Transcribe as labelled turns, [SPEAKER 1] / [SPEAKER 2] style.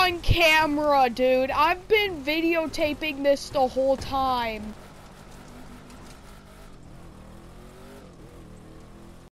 [SPEAKER 1] on camera, dude. I've been videotaping this the whole time.